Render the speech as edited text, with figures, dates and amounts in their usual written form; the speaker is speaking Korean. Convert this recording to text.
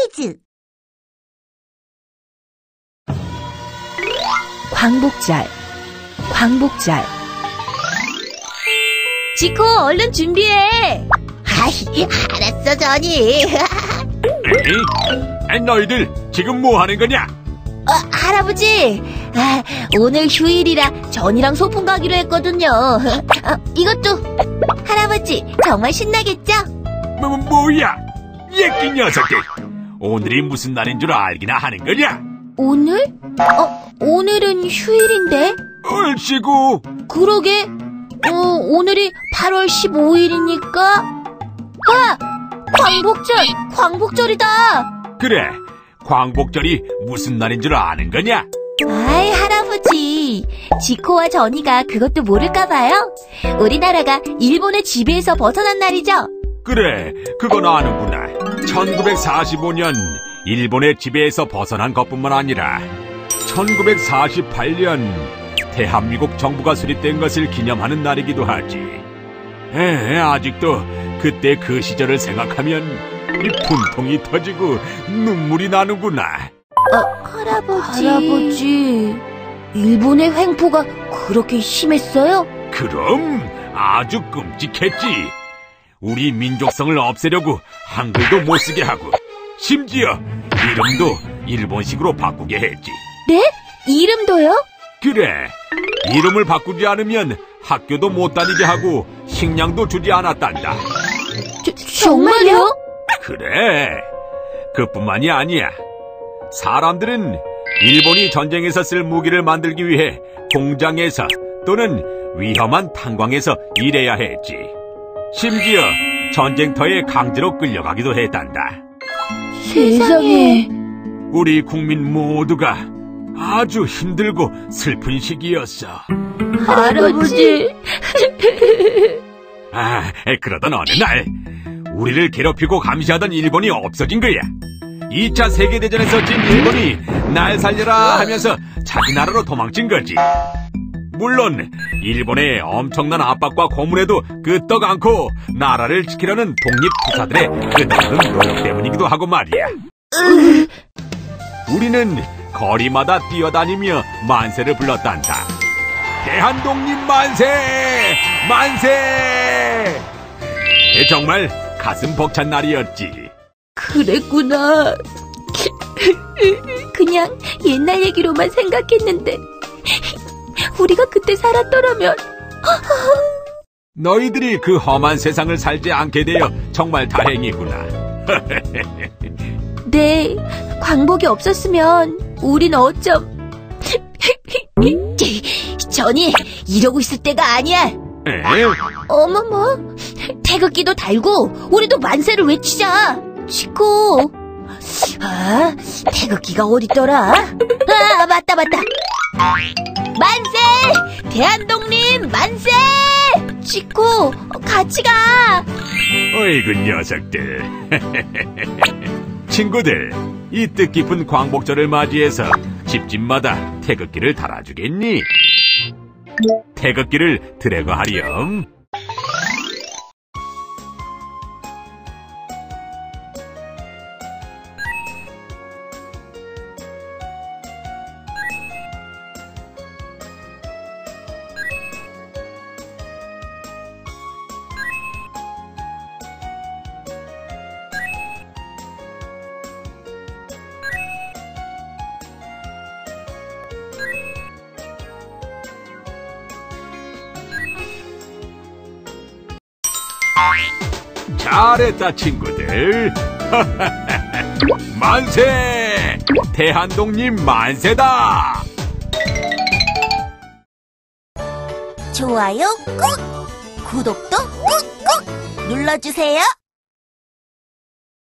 퀴즈. 광복절, 광복절. 지코, 얼른 준비해. 아이, 알았어, 전이. 에이, 너희들 지금 뭐 하는 거냐? 할아버지, 오늘 휴일이라 전이랑 소풍 가기로 했거든요. 이것도. 할아버지, 정말 신나겠죠? 뭐야? 예끼 녀석들. 오늘이 무슨 날인 줄 알기나 하는 거냐? 오늘? 오늘은 휴일인데? 얼씨구. 그러게. 오늘이 8월 15일이니까. 광복절이다. 그래, 광복절이 무슨 날인 줄 아는 거냐? 아이, 할아버지. 지코와 전이가 그것도 모를까봐요. 우리나라가 일본의 지배에서 벗어난 날이죠. 그래, 그건 아는구나. 1945년 일본의 지배에서 벗어난 것뿐만 아니라 1948년 대한민국 정부가 수립된 것을 기념하는 날이기도 하지. 아직도 그때 그 시절을 생각하면 이 분통이 터지고 눈물이 나는구나. 할아버지. 일본의 횡포가 그렇게 심했어요? 그럼 아주 끔찍했지. 우리 민족성을 없애려고 한글도 못 쓰게 하고 심지어 이름도 일본식으로 바꾸게 했지. 네? 이름도요? 그래, 이름을 바꾸지 않으면 학교도 못 다니게 하고 식량도 주지 않았단다. 정말요? 그래, 그뿐만이 아니야. 사람들은 일본이 전쟁에서 쓸 무기를 만들기 위해 공장에서 또는 위험한 탄광에서 일해야 했지. 심지어 전쟁터에 강제로 끌려가기도 했단다. 세상에. 우리 국민 모두가 아주 힘들고 슬픈 시기였어. 할아버지. 그러던 어느 날 우리를 괴롭히고 감시하던 일본이 없어진 거야. 2차 세계대전에서 진 일본이 날 살려라 하면서 자기 나라로 도망친 거지. 물론 일본의 엄청난 압박과 고문에도 끄떡 않고 나라를 지키려는 독립투사들의 끝없는 노력 때문이기도 하고 말이야. 우리는 거리마다 뛰어다니며 만세를 불렀단다. 대한독립 만세! 만세! 정말 가슴 벅찬 날이었지. 그랬구나. 그냥 옛날 얘기로만 생각했는데 우리가 그때 살았더라면. 너희들이 그 험한 세상을 살지 않게 되어 정말 다행이구나. 네, 광복이 없었으면 우린 어쩜. 전이 이러고 있을 때가 아니야. 어머머, 태극기도 달고 우리도 만세를 외치자. 지코. 태극기가 어딨더라? 맞다. 만세! 대한독립 만세! 지코, 같이 가. 어이구 녀석들. 친구들, 이 뜻깊은 광복절을 맞이해서 집집마다 태극기를 달아주겠니? 태극기를 드래그 하렴. 잘했다 친구들. 만세! 대한독립 만세다! 좋아요 꾹! 구독도 꾹꾹 눌러주세요.